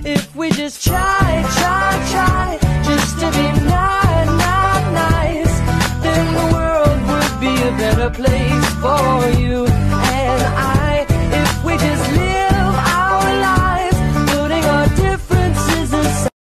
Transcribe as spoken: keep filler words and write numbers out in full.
If we just try, try, try, just to be nice, nice, nice, then the world would be a better place for you and I.